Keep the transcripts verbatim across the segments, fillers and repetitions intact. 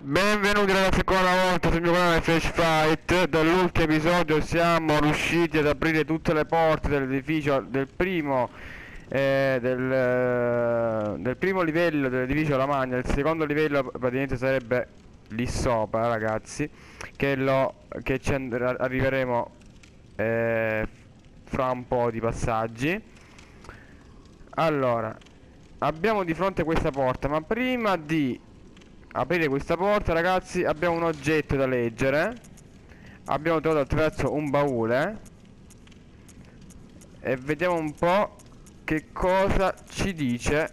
Benvenuti ragazzi ancora una volta sul mio canale Flash Fight. Dall'ultimo episodio siamo riusciti ad aprire tutte le porte dell'edificio del primo eh, del, eh, del primo livello dell'edificio La Magna. Il secondo livello praticamente sarebbe lì sopra, ragazzi, che, lo, che ci and- arriveremo eh, fra un po' di passaggi. Allora, abbiamo di fronte questa porta, ma prima di aprire questa porta, ragazzi, abbiamo un oggetto da leggere. Abbiamo trovato attraverso un baule e vediamo un po' che cosa ci dice.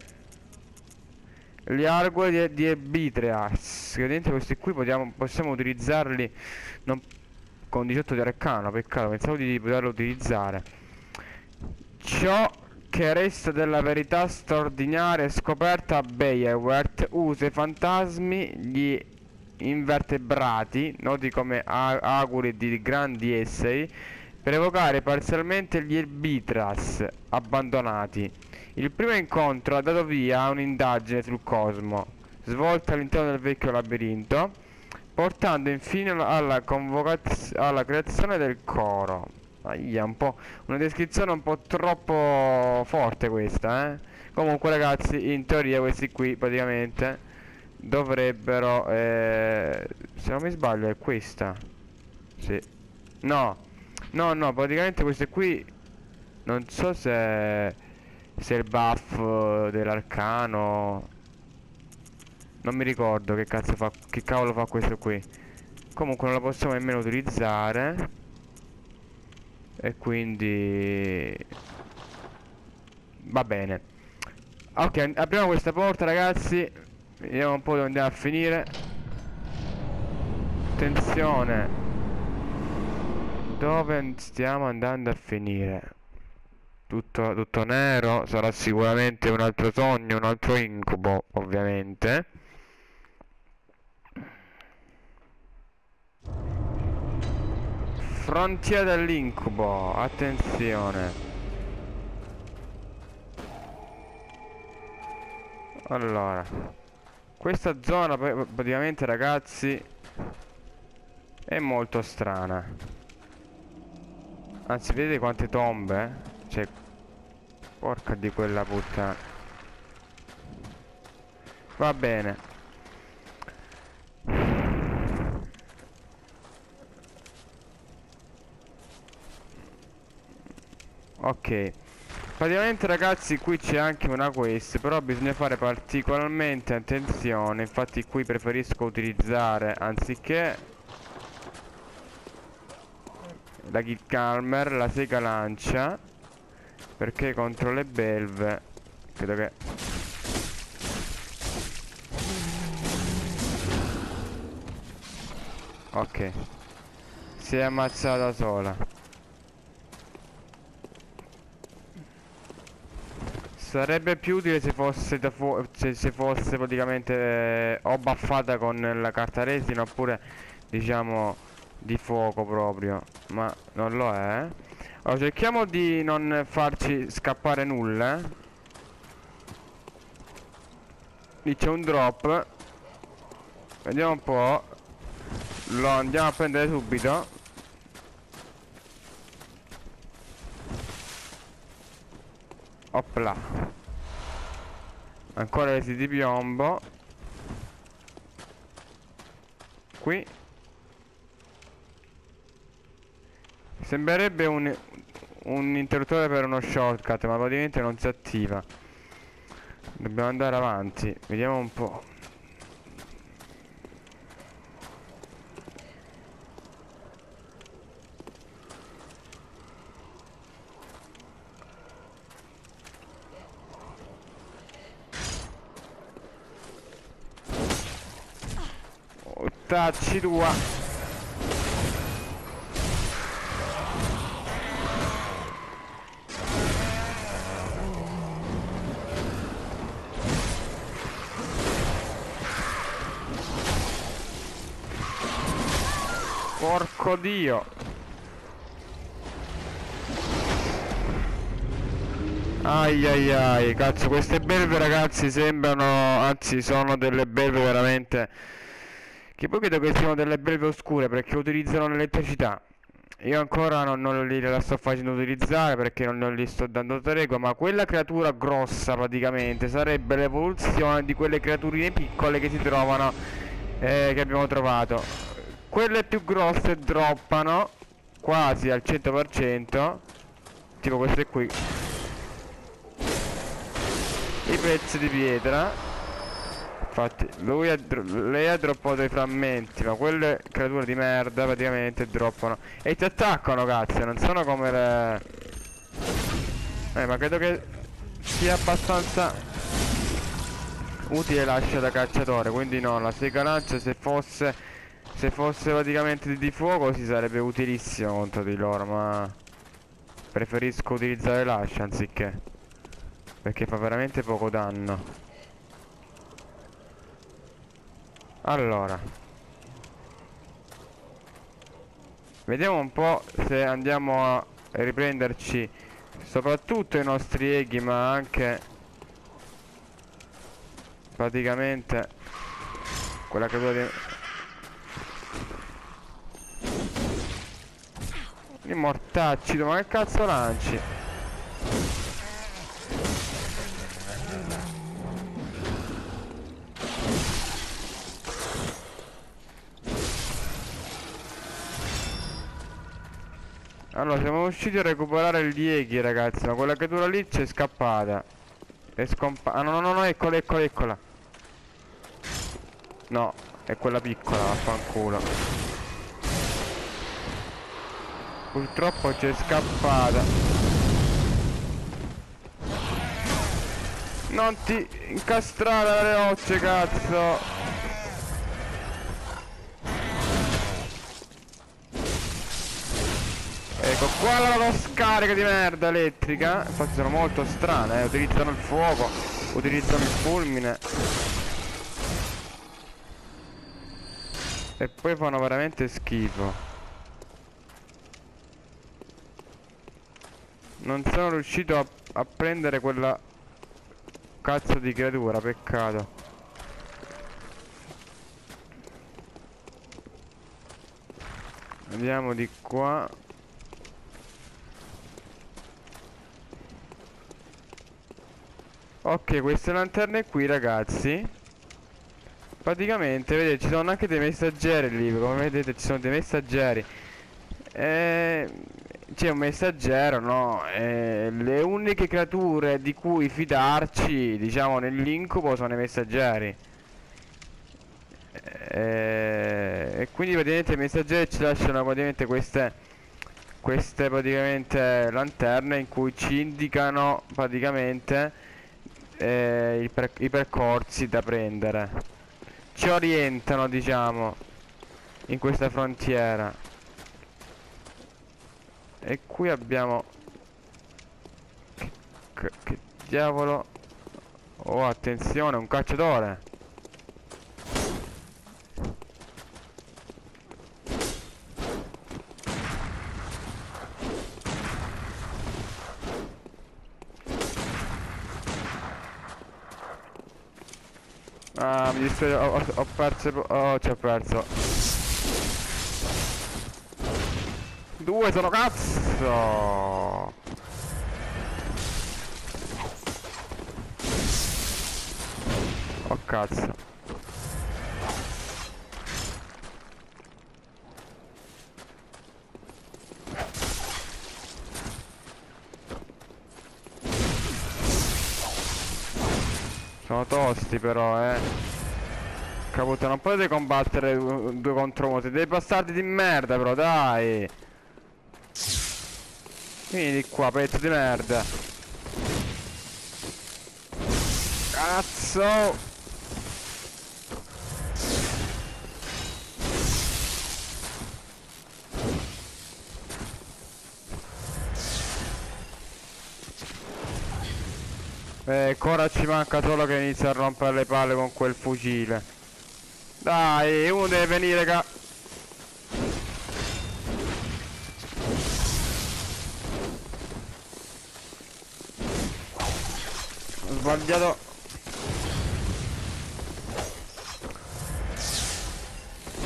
Gli argoli di, di Ebitreas, che dentro questi qui possiamo, possiamo utilizzarli non, con diciotto di arcano. Peccato, pensavo di poterlo utilizzare. Ciò che resta della verità straordinaria scoperta a Beowulf usa i fantasmi, gli invertebrati, noti come auguri di grandi esseri, per evocare parzialmente gli Ebitras abbandonati. Il primo incontro ha dato via a un'indagine sul cosmo, svolta all'interno del vecchio labirinto, portando infine alla, convocaz- alla creazione del coro. Ahia, un po' una descrizione un po' troppo forte questa, eh. Comunque ragazzi, in teoria questi qui praticamente dovrebbero eh, se non mi sbaglio è questa. Sì. No. No, no, praticamente queste qui non so se se è il buff dell'arcano. Non mi ricordo che cazzo fa, che cavolo fa questo qui. Comunque non la possiamo nemmeno utilizzare. E quindi va bene. Ok, apriamo questa porta, ragazzi. Vediamo un po' dove andiamo a finire. Attenzione, dove stiamo andando a finire? Tutto, tutto nero. Sarà sicuramente un altro sogno, un altro incubo, ovviamente. Frontiera dell'incubo, attenzione. Allora, questa zona praticamente, ragazzi, è molto strana. Anzi, vedete quante tombe? Cioè, porca di quella puttana. Va bene. Ok, praticamente ragazzi qui c'è anche una quest, però bisogna fare particolarmente attenzione. Infatti qui preferisco utilizzare, anziché la Kid Calmer, la sega lancia, perché contro le belve credo che ok, si è ammazzata da sola. Sarebbe più utile se fosse da fu se, se fosse praticamente eh, o buffata con la carta resina oppure diciamo di fuoco proprio, ma non lo è. Allora cerchiamo di non farci scappare nulla. Lì c'è un drop, vediamo un po'. Lo andiamo a prendere subito. Opla. Ancora resi di piombo. Qui sembrerebbe un, un interruttore per uno shortcut, ma praticamente non si attiva. Dobbiamo andare avanti. Vediamo un po'. Tacci tua. Porco dio. Ai ai ai, cazzo, queste belve ragazzi sembrano, anzi sono delle belve veramente Che poi credo che siano delle belve oscure perché utilizzano l'elettricità. Io ancora non, non li la sto facendo utilizzare perché non, non gli sto dando tregua, ma quella creatura grossa praticamente sarebbe l'evoluzione di quelle creaturine piccole che si trovano, eh, che abbiamo trovato. Quelle più grosse droppano quasi al cento per cento, tipo queste qui, i pezzi di pietra. Infatti lui ha, lei ha droppato i frammenti, ma quelle creature di merda praticamente droppano e ti attaccano, cazzo, non sono come le... Eh, ma credo che sia abbastanza utile l'ascia da cacciatore, quindi no, la sega lancia se fosse... Se fosse praticamente di, di fuoco si sarebbe utilissimo contro di loro, ma... Preferisco utilizzare l'ascia anziché, perché fa veramente poco danno. Allora, vediamo un po' se andiamo a riprenderci soprattutto i nostri eghi, ma anche praticamente quella creatura di... I mortacci, ma che cazzo lanci? Allora, siamo riusciti a recuperare gli eghi, ragazzi, ma quella creatura lì c'è scappata. È scomparsa. Ah, no, no, no, no, eccola, eccola, eccola. No, è quella piccola, vaffanculo. Purtroppo c'è scappata. Non ti incastrare alle rocce, cazzo. Ecco qua la loro scarica di merda elettrica. Infatti sono molto strane, eh. Utilizzano il fuoco, utilizzano il fulmine e poi fanno veramente schifo. Non sono riuscito a, a prendere quella cazzo di creatura, peccato. Andiamo di qua. Ok, queste lanterne qui, ragazzi, praticamente, vedete, ci sono anche dei messaggeri lì. Come vedete ci sono dei messaggeri. E... c'è un messaggero, no? E le uniche creature di cui fidarci, diciamo, nell'incubo sono i messaggeri. E... e quindi praticamente i messaggeri ci lasciano praticamente queste... queste praticamente lanterne in cui ci indicano praticamente eh, i, per i percorsi da prendere. Ci orientano, diciamo, in questa frontiera. E qui abbiamo... Che, che, che diavolo... Oh, attenzione, un cacciatore. Ah, mi dispiace, ho, ho, ho perso... Oh, ci ho perso. Due sono, cazzo! Oh, cazzo. Sono tosti però, eh. Caputo, non potete combattere due contro uno. Siete dei bastardi di merda, però, dai. Vieni qua, pezzo di merda. Cazzo. Ecco, ora ci manca solo che inizia a rompere le palle con quel fucile. Dai, uno deve venire ca... Ho sbagliato.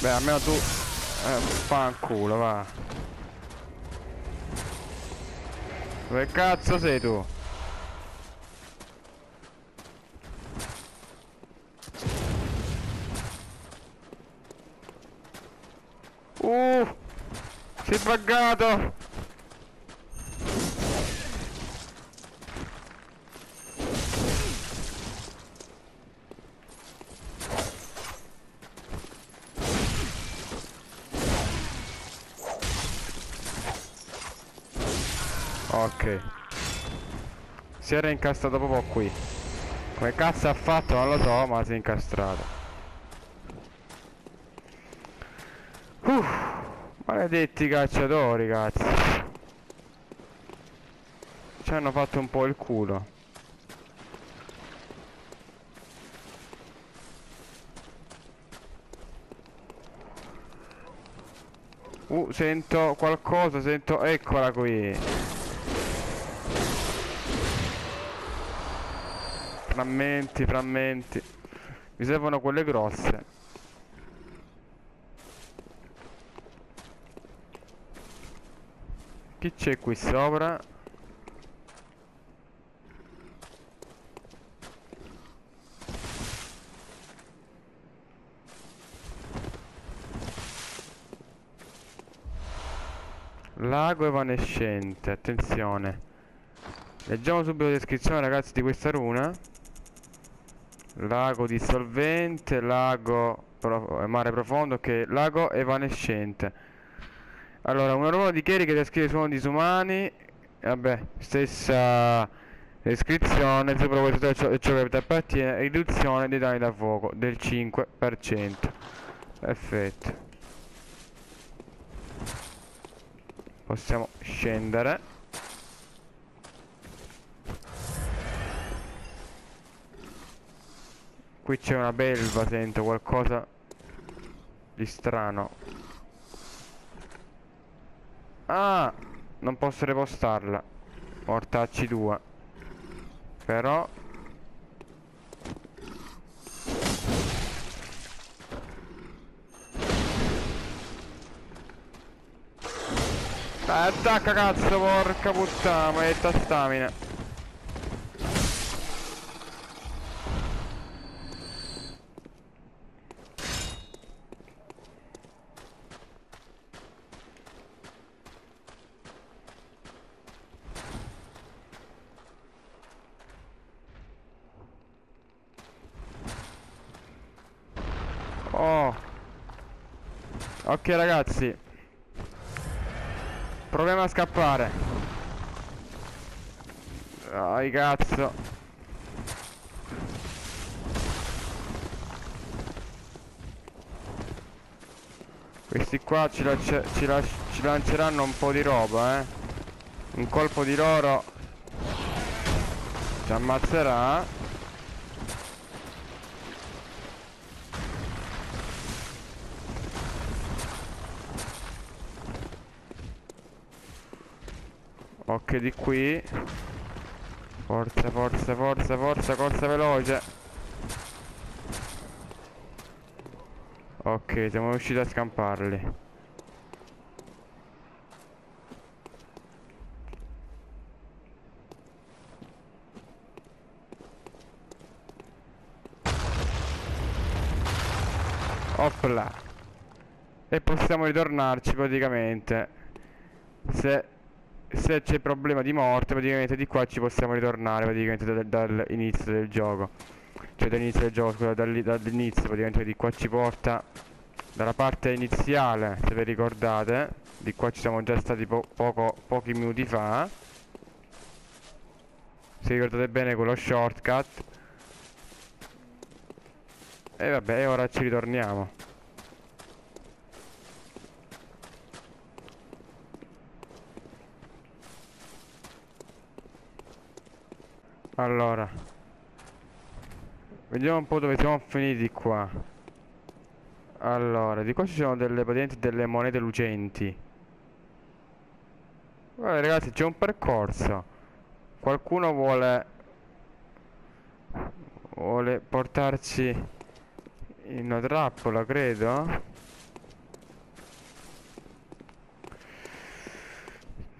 Beh, almeno tu... Eh, fanculo, va. Dove cazzo sei tu? Uh! Si è buggato! Ok. Si era incastrato proprio qui. Come cazzo ha fatto non lo so, ma si è incastrato. Uh, maledetti cacciatori, cazzo. Ci hanno fatto un po' il culo. Uh, sento qualcosa, sento... Eccola qui. Frammenti, frammenti. Mi servono quelle grosse. Chi c'è qui sopra? Lago evanescente, attenzione. Leggiamo subito la descrizione, ragazzi, di questa runa. Lago dissolvente, lago pro mare profondo, che okay. Lago evanescente. Allora, una runa di Keri che descrive suoni disumani. Vabbè, stessa descrizione. Sopra questo ciò, ciò che appartiene, riduzione dei danni da fuoco del cinque per cento. Perfetto. Possiamo scendere. Qui c'è una belva, sento qualcosa di strano. Ah, non posso ripostarla. Mortacci due. Però dai, attacca cazzo, porca puttana, maledetta stamina. Oh. Ok ragazzi, proviamo a scappare. Dai cazzo. Questi qua ci, lanci ci, la ci lanceranno un po' di roba, eh. Un colpo di loro ci ammazzerà. Ok, di qui. Forza, forza, forza, forza, corsa veloce. Ok, siamo riusciti a scamparli. Opla. E possiamo ritornarci praticamente. Se Se c'è problema di morte, praticamente di qua ci possiamo ritornare praticamente dall'inizio del gioco. Cioè dall'inizio del gioco, scusa, dall'inizio praticamente di qua ci porta dalla parte iniziale, se vi ricordate. Di qua ci siamo già stati po poco, pochi minuti fa. Se ricordate bene quello shortcut. E vabbè, ora ci ritorniamo. Allora, vediamo un po' dove siamo finiti qua. Allora, di qua ci sono delle praticamente delle monete lucenti. Guarda ragazzi, c'è un percorso. Qualcuno vuole vuole portarci in una trappola, credo.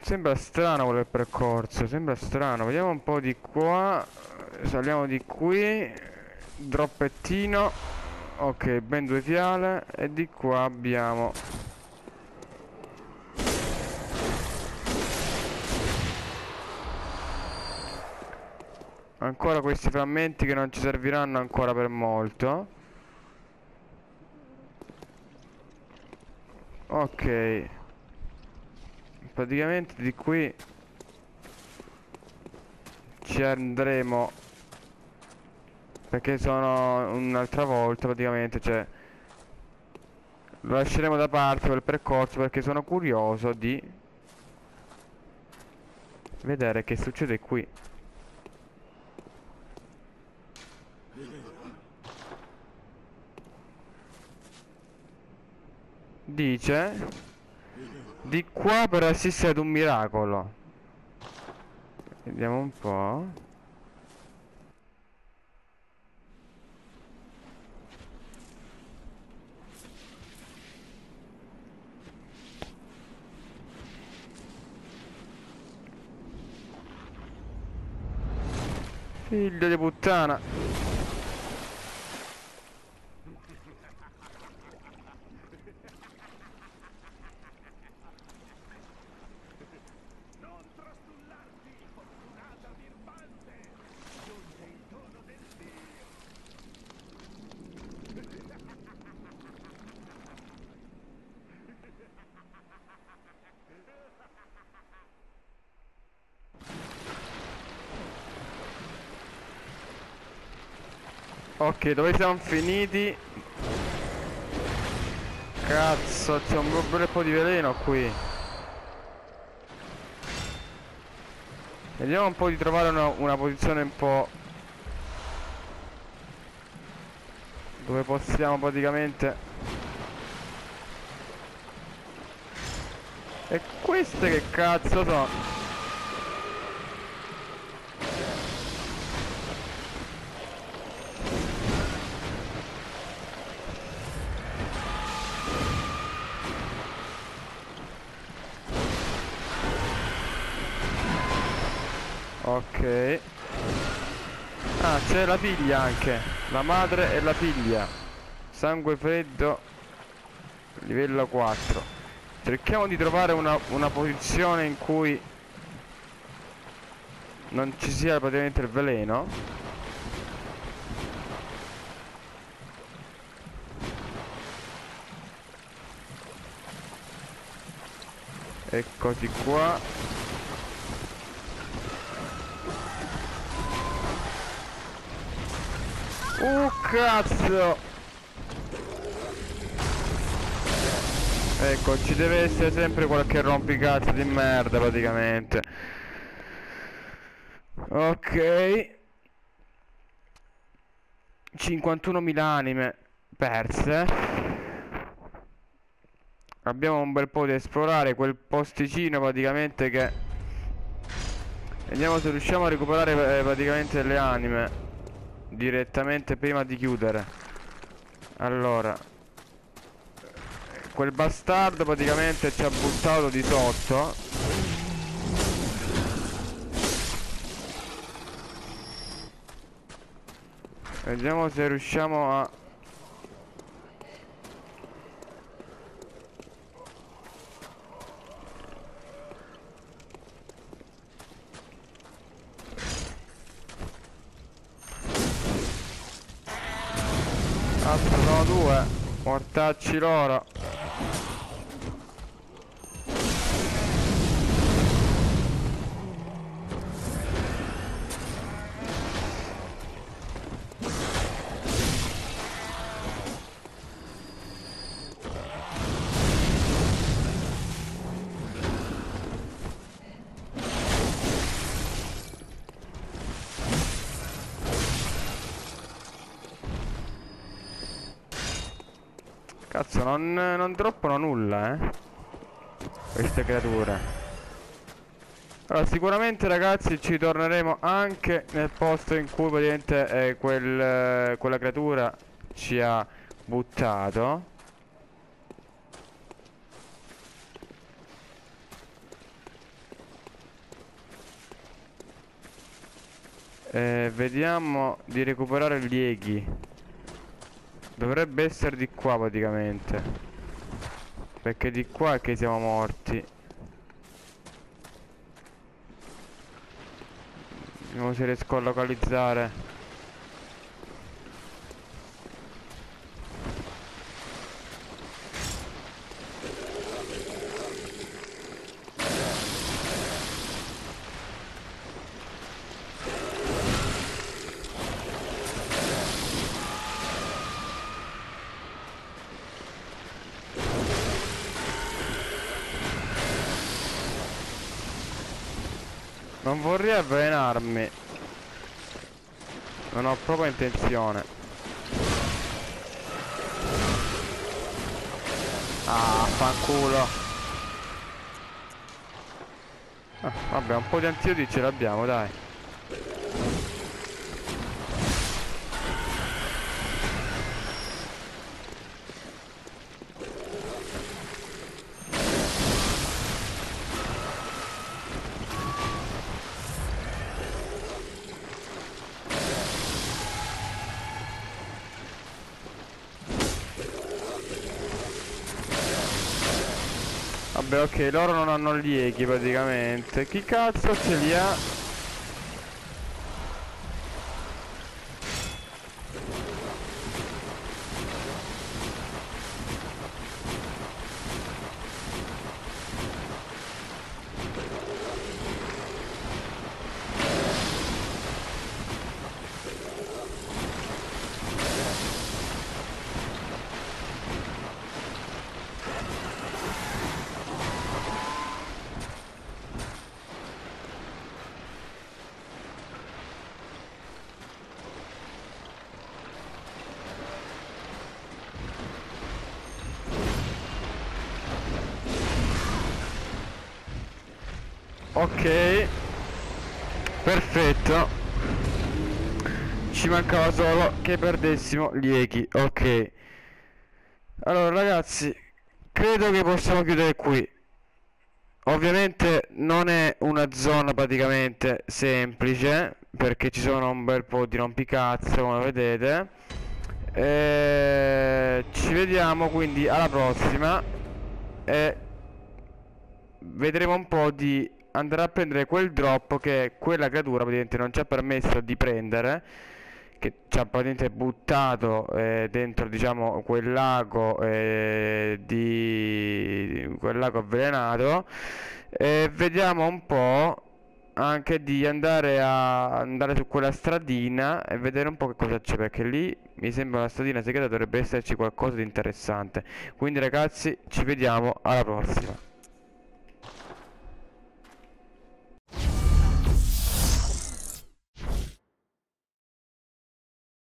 Sembra strano quel percorso, sembra strano. Vediamo un po' di qua. Saliamo di qui. Droppettino. Ok, ben due fiale. E di qua abbiamo... ancora questi frammenti che non ci serviranno ancora per molto. Ok. Praticamente di qui ci andremo, perché sono un'altra volta praticamente, cioè lo lasceremo da parte quel percorso perché sono curioso di vedere che succede qui. Dice di qua per assistere ad un miracolo. Vediamo un po'. Figlio di puttana. Ok, dove siamo finiti? Cazzo, c'è un bel po' di veleno qui. Vediamo un po' di trovare una, una posizione un po' dove possiamo praticamente... E queste che cazzo sono? Ok. Ah, c'è la figlia anche. La madre e la figlia. Sangue freddo. Livello quattro. Cerchiamo di trovare una, una posizione in cui non ci sia praticamente il veleno. Eccoti qua. Uh, cazzo! Ecco, ci deve essere sempre qualche rompicazzo di merda praticamente. Ok. cinquantunomila anime perse. Abbiamo un bel po' da esplorare quel posticino praticamente che... Vediamo se riusciamo a recuperare eh, praticamente le anime direttamente prima di chiudere. Allora, quel bastardo praticamente ci ha buttato di sotto. Vediamo se riusciamo a... Ah, sono due. Mortacci loro. Cazzo, non, non droppano nulla, eh, queste creature. Allora, sicuramente ragazzi ci torneremo anche nel posto in cui praticamente eh, quel, eh, quella creatura ci ha buttato. Eh, vediamo di recuperare gli eghi. Dovrebbe essere di qua praticamente, perché di qua è che siamo morti. Vediamo se riesco a localizzare. Non vorrei avvelenarmi. Non ho proprio intenzione. Ah, fanculo. Ah, vabbè, un po' di antidoti ce l'abbiamo, dai. Vabbè, ok, loro non hanno gli echi praticamente. Chi cazzo ce li ha? Ok, perfetto. Ci mancava solo che perdessimo gli echi. Ok. Allora ragazzi, credo che possiamo chiudere qui. Ovviamente non è una zona praticamente semplice, perché ci sono un bel po' di rompicazzo come vedete. E ci vediamo quindi alla prossima. E vedremo un po' di andare a prendere quel drop che quella creatura praticamente non ci ha permesso di prendere, che ci ha praticamente buttato eh, dentro, diciamo, quel lago eh, di quel lago avvelenato. E vediamo un po' anche di andare a andare su quella stradina e vedere un po' che cosa c'è, perché lì mi sembra una stradina segreta, dovrebbe esserci qualcosa di interessante. Quindi ragazzi, ci vediamo alla prossima.